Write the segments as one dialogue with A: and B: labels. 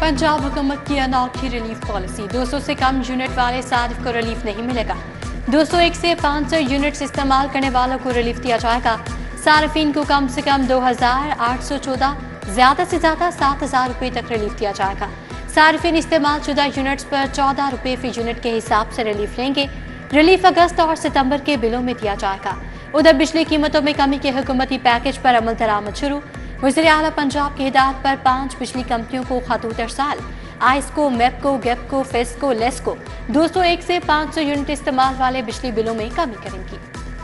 A: पंजाब हुकूमत की अनोखी रिलीफ पॉलिसी, 200 से कम यूनिट वाले सारिफ को रिलीफ नहीं मिलेगा। 201 से 500 यूनिट्स इस्तेमाल करने वालों को रिलीफ दिया जाएगा। सार्फिन को कम से कम 2814, ज्यादा से ज्यादा 7000 रुपये तक रिलीफ दिया जाएगा। सार्फिन इस्तेमाल शुदा यूनिट्स पर 14 रुपये फी यूनिट के हिसाब से रिलीफ लेंगे। रिलीफ अगस्त और सितंबर के बिलों में दिया जाएगा। उधर बिजली कीमतों में कमी के हुकूमती पैकेज पर अमल दरामद शुरू। वज़ीर आला पंजाब की हिदायत पर 5 बिजली कंपनियों को खतूत अरसाल, आइस्को, मेपको, गेपको, फेस्को, लेस्को 201 से 500 यूनिट इस्तेमाल वाले बिजली बिलों में कमी करेंगी।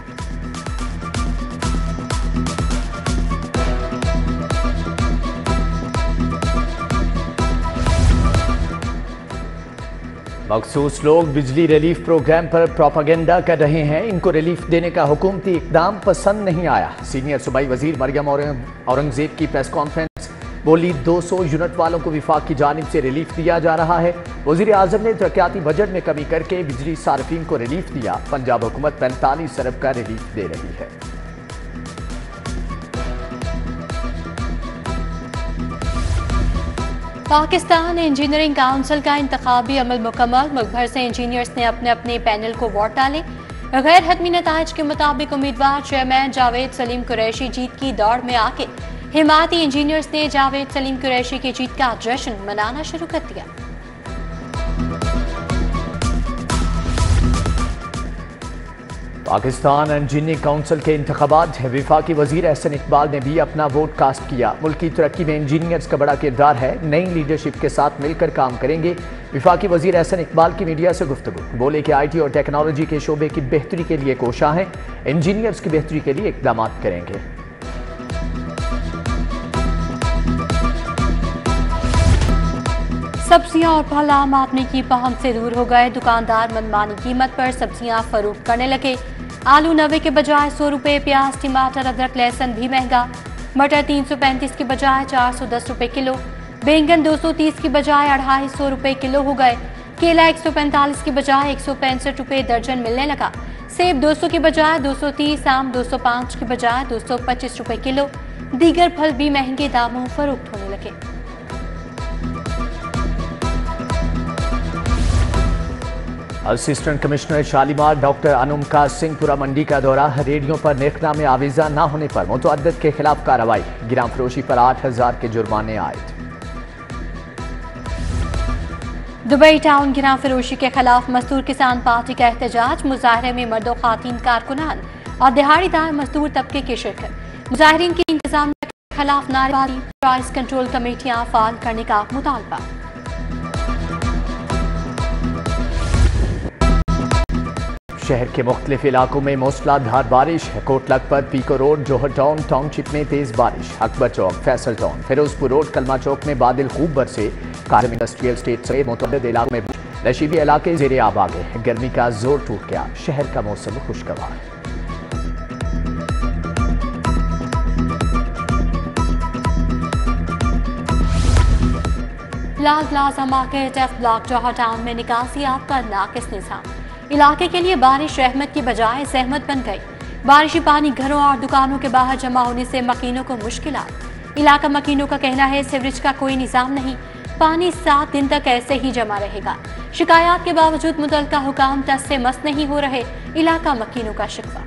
B: मखसूस लोग बिजली रिलीफ प्रोग्राम पर प्रोपागेंडा कर रहे हैं। इनको रिलीफ देने का हुकूमती इकदाम पसंद नहीं आया। सीनियर सूबाई वजीर मरियम औरंगजेब की प्रेस कॉन्फ्रेंस, बोली 200 यूनिट वालों को विफाक की जानिब से रिलीफ दिया जा रहा है। वजीर आजम ने तरक्याती बजट में कमी करके बिजली सार्फिन को रिलीफ दिया। पंजाब हुकूमत 45 अरब का रिलीफ दे रही है।
A: पाकिस्तान इंजीनियरिंग काउंसिल का इंतखाबी अमल मुकम्मल। मुल्क भर से इंजीनियर्स ने अपने अपने पैनल को वोट डाले। गैर हतमी नताइज के मुताबिक उम्मीदवार चेयरमैन जावेद सलीम कुरैशी जीत की दौड़ में आके हिमायती इंजीनियर्स ने जावेद सलीम कुरैशी की जीत का जश्न मनाना शुरू कर दिया।
B: पाकिस्तान इंजीनियरिंग काउंसिल के इंतखाबात, वफाकी वजीर एहसन इकबाल ने भी अपना वोट कास्ट किया। मुल्क की तरक्की में इंजीनियर्स का बड़ा किरदार है। नई लीडरशिप के साथ मिलकर काम करेंगे। वफाकी वजीर एहसन इकबाल की मीडिया से गुफ्तगू, बोले कि IT और टेक्नोलॉजी के शोबे की बेहतरी के लिए कोशा हैं। इंजीनियर्स की बेहतरी के लिए इकदाम करेंगे।
A: सब्जियां और फल आम आदमी की पहुंच से दूर हो गए। दुकानदार मनमानी कीमत पर सब्जियां फरोख्त करने लगे। आलू 90 के बजाय 100 रुपये, प्याज, टमाटर, अदरक, लहसुन भी महंगा। मटर 335 के बजाय 410 रुपये किलो। बैंगन 230 की बजाय 250 रुपये किलो हो गए। केला 145 की बजाय 165 रुपये दर्जन मिलने लगा। सेब 200 की बजाय 230, आम 205 की बजाय 225 रुपये किलो। दीगर फल भी महंगे दामों फरोख्त होने लगे।
B: Assistant commissioner Shalimar doctor Anum का सिंहपुरा मंडी का दौरा। रेडियो पर निर्खनामे आवीजा न होने पर मुतअद्दिद के खिलाफ कार्रवाई। गिराम फरोशी पर 8000 के जुर्माने आयद।
A: दुबई टाउन गिराम फरोशी के खिलाफ मजदूर किसान पार्टी का एहतजाज। मुजाहरे में मर्दों, खातीन कारकुनान और दिहाड़ीदार मजदूर तबके की शिरकत। मुजाहिरीन की इंतजामिया के खिलाफ नारेबाजी, प्राइस कंट्रोल कमेटियां फाल करने का मुतालबा।
B: शहर के मुख्तलिफ इलाकों में मूसलाधार बारिश। Kot Lakhpat, Peco road, Johar town township में तेज बारिश। अकबर चौक, फैसल टाउन, फिरोजपुर रोड, कलमा चौक में बादल खूब बरसे। कायम इंडस्ट्रियल स्टेट समेत मुतअद्दिद इलाकों में नशीबी इलाके ज़ेरे आब आ गए। गर्मी का जोर टूट गया। शहर का मौसम खुशगवार।
A: Lal plaza market F block Johar town में निकासियात का नाकिस निज़ाम। इलाके के लिए बारिश रहमत की बजाय जहमत बन गई। बारिशी पानी घरों और दुकानों के बाहर जमा होने से मकीनों को मुश्किलात। इलाका मकीनों का कहना है सीवरेज का कोई निजाम नहीं, पानी 7 दिन तक ऐसे ही जमा रहेगा। शिकायत के बावजूद मुतल्लिका हुकाम टस से मस नहीं हो रहे। इलाका मकीनों का शिकवा।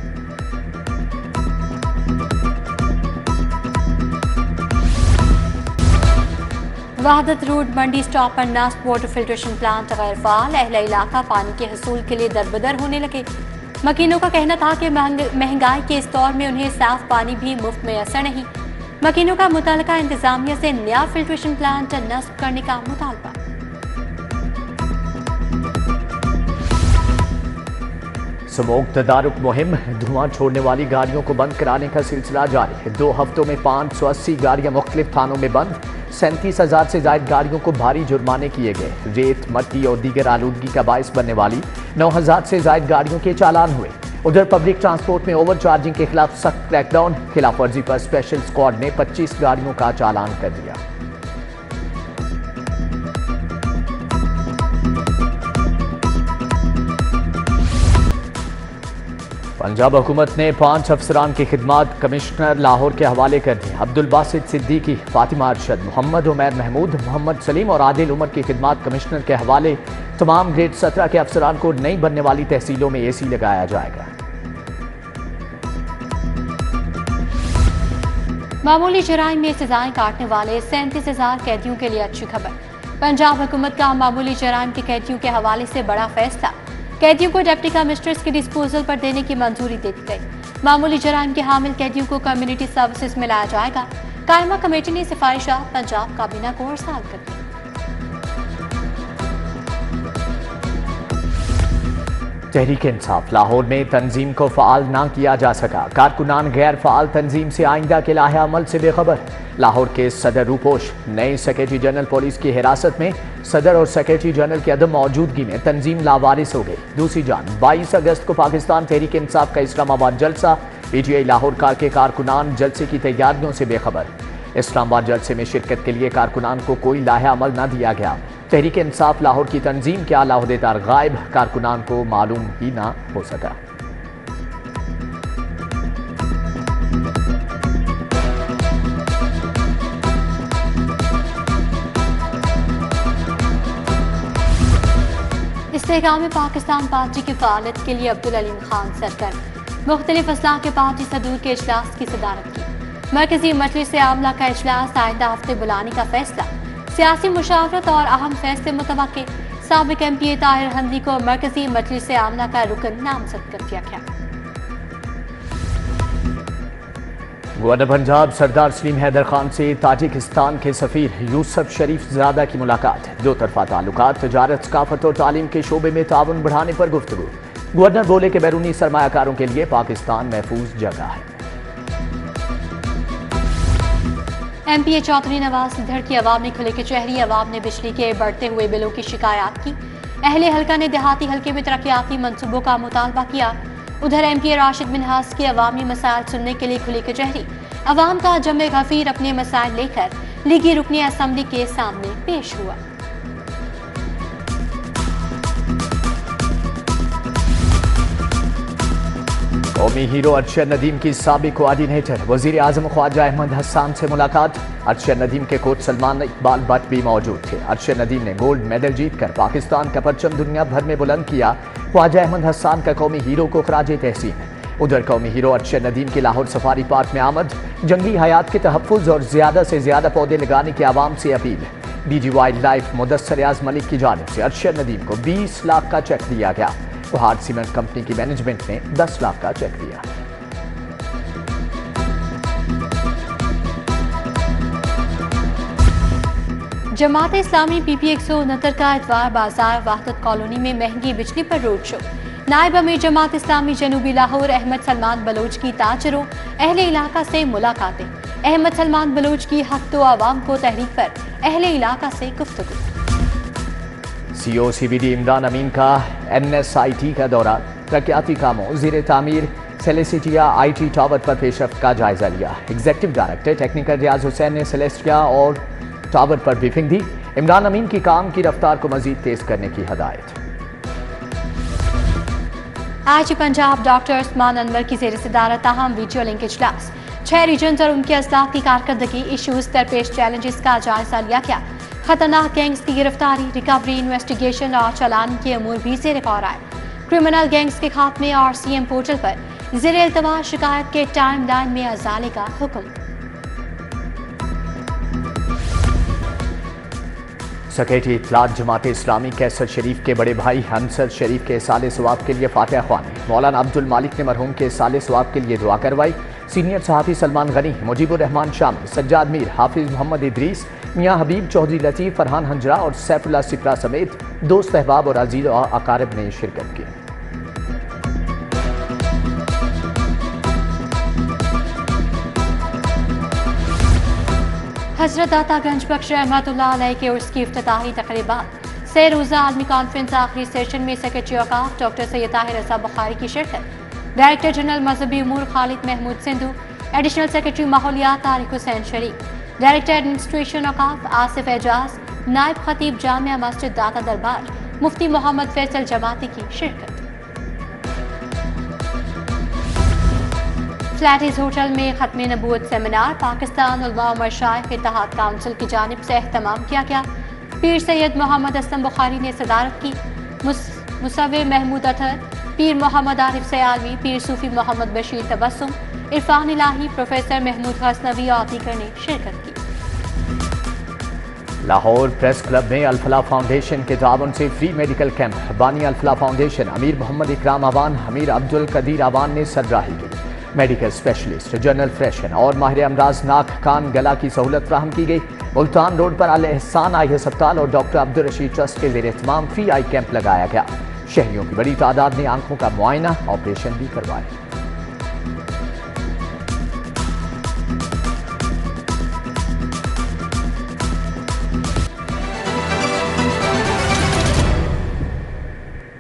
A: वहादत रोड मंडी स्टॉप पर नस्ब वाटर फिल्ट्रेशन प्लांट गैर फाल। अहले इलाका पानी के हसूल के लिए दरबदर होने लगे। मकीनों का कहना था कि महंगाई के इस दौर में उन्हें साफ पानी भी मुफ्त में असर नहीं। मकीनों का मुतल्लिका इंतजामिया से नया फिल्ट्रेशन प्लांट नस्ब करने का मुतालबा।
B: स्मोक तदारुक मुहिम। धुआं छोड़ने वाली गाड़ियों को बंद कराने का सिलसिला जारी है। 2 हफ्तों में 580 गाड़ियां मुख्तलिफ थानों में बंद। 37,000 से ज्यादा गाड़ियों को भारी जुर्माने किए गए। रेत, मट्टी और दीगर आलूदगी का बायस बनने वाली 9,000 से ज्यादा गाड़ियों के चालान हुए। उधर पब्लिक ट्रांसपोर्ट में ओवर चार्जिंग के खिलाफ सख्त क्रैकडाउन। खिलाफ वर्जी पर स्पेशल स्क्वाड ने 25 गाड़ियों का चालान कर दिया। पंजाब हुकूमत ने 5 अफसरान की खिदमात कमिश्नर लाहौर के हवाले कर दी। अब्दुल बासित सिद्दीकी, फातिमा अरशद, मोहम्मद उमैर महमूद, मोहम्मद सलीम और आदिल उमर की खिदमात कमिश्नर के हवाले। तमाम ग्रेड 17 के अफसरान को नई बनने वाली तहसीलों में AC लगाया जाएगा।
A: मामूली जराइम में सजाएं काटने वाले 37,000 कैदियों के लिए अच्छी खबर। पंजाब हुकूमत का मामूली जराइम के कैदियों के हवाले से बड़ा फैसला। कैदियों को डिप्टी कमिश्नर्स के डिस्पोजल पर देने की मंजूरी दे दी गई। मामूली जराइम के हामिल कैदियों को कम्युनिटी सर्विसेज में लाया जाएगा। कायमा कमेटी ने सिफारिशात पंजाब काबीना को अरसाल कर दी।
B: तहरीक इंसाफ लाहौर में तंजीम को फ़ाल ना किया जा सका। कारकुनान गैर फ़ाल तंजीम से आइंदा के लाहे अमल से बेखबर। लाहौर के सदर रूपोश नए सेक्रेटरी जनरल पुलिस की हिरासत में। सदर और सेक्रेटरी जनरल की अदम मौजूदगी में तंजीम लावारिस हो गई। दूसरी जान 22 अगस्त को पाकिस्तान तहरीक इंसाफ का इस्लामाबाद जलसा। PTI लाहौर के कारकुनान जलसे की तैयारियों से बेखबर। इस्लामाबाद जलसे में शिरकत के लिए कारकुनान को कोई लाहे अमल न दिया गया। तहरीक इंसाफ लाहौर की तंजीम के आला ओहदेदार गायब। कारकुनान को मालूम ही ना हो सका।
A: इस्तेहकाम पाकिस्तान पार्टी की फ़ालियत के लिए अब्दुल अलीम खान सरगर्म। मुख्तलिफ अज़ला के पार्टी सदूर के इजलास की सदारत की। मरकजी मजलिस आमला का इजलास आइंदा हफ्ते बुलाने का फैसला। सियासी मुशावरत और अहम फैसले मुतवक्के। साबिक MPA ताहिर हंदी को मरकजी मजलिस आमला का रुकन नामजद कर दिया गया।
B: गवर्नर पंजाब सरदार सलीम हैदर खान से ताजिकिस्तान के सफीर यूसुफ शरीफ ज़ादा की मुलाकात। दो तरफा ताल्लुकात, तजारत, सकाफत और तालीम के शोबे में ताउन बढ़ाने पर गुफ्तगू। गवर्नर बोले कि बैरूनी सरमायाकारों के लिए पाकिस्तान महफूज जगह है।
A: MPA चौधरी नवाज सिद्धड़ की अवाम ने खुले कचहरी। अवाम ने बिजली के बढ़ते हुए बिलों की शिकायत की। अहले हल्का ने देहाती हल्के में तरक्याती मंसूबों का मुतालबा किया। उधर MPA राशिद मिनहास की अवामी मसाइल सुनने के लिए खुली कचहरी। अवाम का जमे गफीर अपने मसाइल लेकर लीगी रुकनी असम्बली के सामने पेश हुआ।
B: कौमी हीरो अरशद नदीम की साबिक कोऑर्डिनेटर वजीर आजम ख्वाजा अहमद हसन से मुलाकात। अरशद नदीम के कोच सलमान इकबाल भट्ट भी मौजूद थे। अरशद नदीम ने गोल्ड मेडल जीतकर पाकिस्तान का परचम दुनिया भर में बुलंद किया। ख्वाजा अहमद हसन का कौमी हीरो को खराजे तहसीन। उधर कौमी हीरो अरशद नदीम की लाहौर सफारी पार्क में आमद। जंगली हयात के तहफ़्फ़ुज़ और ज़्यादा से ज़्यादा पौधे लगाने की आवाम से अपील। DG wildlife Mudassar Riaz Malik की जानिब से अरशद नदीम को 20 लाख का चेक दिया गया। पहाड़ सीमेंट कंपनी की मैनेजमेंट ने 10 लाख का चेक दिया।
A: जमात इस्लामी PP 169 का इतवार बाजार वाहदत कॉलोनी में महंगी बिजली पर रोड शो। नायब अमीर जमात इस्लामी जनूबी लाहौर अहमद सलमान बलोच की ताजरों अहले इलाका से मुलाकातें। अहमद सलमान बलोच की हक तो आवाम को तहरीक पर अहले इलाका से गुफ्तगू।
B: CO CBD इमरान अमीन का NSIT का दौरा। तरक्याती कामों ज़ेरे तामीर सेलेस्टिया IT टावर पर पेशरफ्त का जायजा लिया। Executive director technical Riaz Hussain ने सेलेस्टिया और टावर पर ब्रीफिंग दी। इमरान अमीन की काम की रफ्तार को मजीद तेज करने की हदायत।
A: आज पंजाब डॉक्टर उस्मान अनवर की ज़ेर सदारत अहम वीडियो लिंक इजलास। 6 रीजन और उनके अजला की कारकर्दगी, इशूज, दरपेश चैलेंजेस का जायजा लिया गया। खतरनाक गैंग्स की गिरफ्तारी, रिकवरी, इन्वेस्टिगेशन और चालान के अमूर भी ज़ेर गौर आए। क्रिमिनल गैंग्स के खात्मे और CM पोर्टल पर ज़ेर इल्तवा शिकायत के टाइम लाइन में अजाले का हुक्म।
B: सेक्रेटरी इत्तलात जमात इस्लामी कैसर शरीफ के बड़े भाई हंसर शरीफ के साले सवाब के लिए फातिहा ख्वानी। मौलाना अब्दुल मालिक ने मरहूम के साले सवाब के लिए दुआ करवाई। सीनियर सहाफ़ी सलमान गनी, मुजीबुर रहमान शामिल, सज्जाद मीर, हाफिज मोहम्मद इदरीस, मियाँ हबीब चौधरी लतीफ़, फरहान हंजरा और सैफुल्लाह सिपरा समेत दोस्त अहबाब और अजीज़ और अकारिब ने शिरकत की।
A: हजरत दातागंज बख्श रहमतुल्लाह अलैह के उर्स की इफ्तिताही तकरीबात। से रोज़ा आलमी कॉन्फ्रेंस आखिरी सेशन में सेक्रेटरी औकाफ डॉक्टर सैयद ताहिर रज़ा बुखारी की शिरकत। डायरेक्टर जनरल मजहबी उमूर खालिद महमूद सिंधु, एडिशनल सेक्रेटरी माहौलियात तारिक हुसैन शरीफ, डायरेक्टर एडमिनिस्ट्रेशन औकाफ आसिफ एजाज, नायब खतीब जामिया मस्जिद दाता दरबार मुफ्ती मोहम्मद फैसल जमाती की शिरकत। फ्लैटिस होटल में खत्म नबूवत सेमिनार पाकिस्तान उलमा व मशाइख इत्तेहाद काउंसिल की जानिब से एहतमाम किया गया। पीर सैयद मोहम्मद असलम बुखारी ने सदारत की। मुसव्वे महमूद अतहर, पीर मोहम्मद आरिफ सयालवी, पीर सूफी मोहम्मद बशीर तबस्सुम, इरफान इलाही, प्रोफेसर महमूद गजनवी आतिकर ने शिरकत की।
B: लाहौर प्रेस क्लब में अल-फलाह फाउंडेशन के ताउन से फ्री मेडिकल कैंप। बानी अल-फलाह फाउंडेशन अमीर मोहम्मद इकराम अवान, अमीर अब्दुल कदीर अवान ने सरबराही की। मेडिकल स्पेशलिस्ट, जनरल फ्रेशन और माहिर अमराज नाक कान गला की सहूलत फ्राहम की गई। मुल्तान रोड पर अल एहसान आई अस्पताल और डॉक्टर अब्दुल रशीद ट्रस्ट के ज़ेर एहतमाम फ्री आई कैंप लगाया गया। शहरियों की बड़ी तादाद ने आंखों का मुआयना, ऑपरेशन भी करवाए।